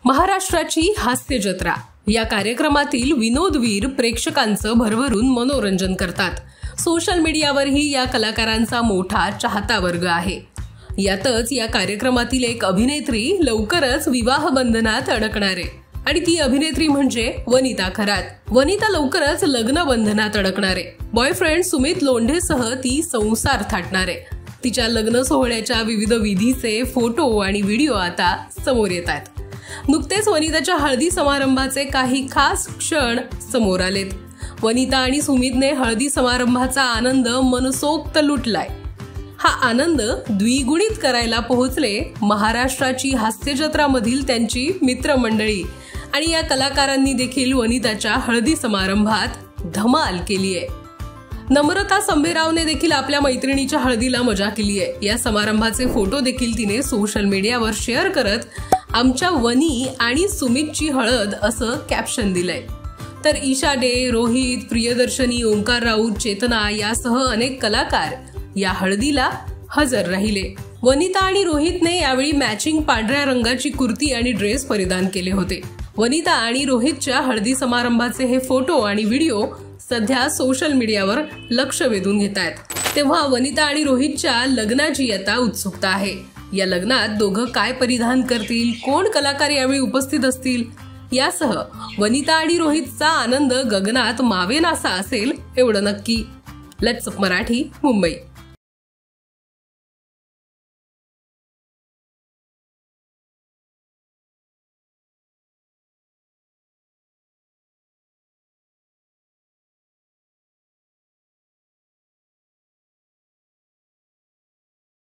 महाराष्ट्राची हास्य जत्रा या कार्यक्रमातील विनोदवीर प्रेक्षकांचं भरभरून मनोरंजन करतात। सोशल मीडियावरही या कलाकारांचा मोठा चाहता वर्ग आहे। यातच या कार्यक्रमातील एक अभिनेत्री लवकरच विवाह बंधनात अडकणार आहे आणि ती अभिनेत्री म्हणजे वनिता खरात। वनिता लवकरच लग्न बंधनात अडकणार आहे। बॉयफ्रेंड सुमित लोंढेसह ती संसार थाटणार आहे। तिच्या लग्न सोहळ्याच्या विविध विधीचे फोटो आणि व्हिडिओ आता समोर येतात। नुकतेच वनिताच्या हळदी समारंभाचे काही खास क्षण समोर आलेत। वनिता आणि सुमितने हळदी समारंभाचा आनंद मनसोक्त लुटलाय। हा आनंद द्विगुणित करायला पोहोचले महाराष्ट्राची हास्य जत्रामधील त्यांची मित्रमंडळी आणि या कलाकारांनी देखील वनिताच्या हळदी समारंभात धमाल केली आहे। नम्रता संभेरावने देखील आपल्या मैत्रिणीच्या हळदीला मजा केली आहे। या समारंभाचे फोटो देखील तिने सोशल मीडियावर शेअर करत आमच्या वनी आणि सुमितची हळद असं कॅप्शन दिलंय। तर ईशा डे, रोहित, प्रियदर्शनी, ओंकार राऊत, चेतना यासह अनेक कलाकार या हळदीला हजर राहिले। वनिता आणि रोहितने यावेळी मॅचिंग पांढऱ्या रंगाची कुर्ती आणि ड्रेस परिधान केले होते। वनिता आणि रोहितच्या हळदी समारंभाचे हे फोटो आणि व्हिडिओ सध्या सोशल मीडियावर लक्ष वेधून घेत आहेत। तेव्हा वनिता आणि रोहितच्या लग्नाची आता उत्सुकता आहे। या लग्नात दोघं काय परिधान करतील, कोण कलाकार यावेळी उपस्थित असतील यासह वनिता आणि रोहितचा आनंद गगनात मावेनासा असेल एवढं नक्की। लेट्स मराठी, मुंबई।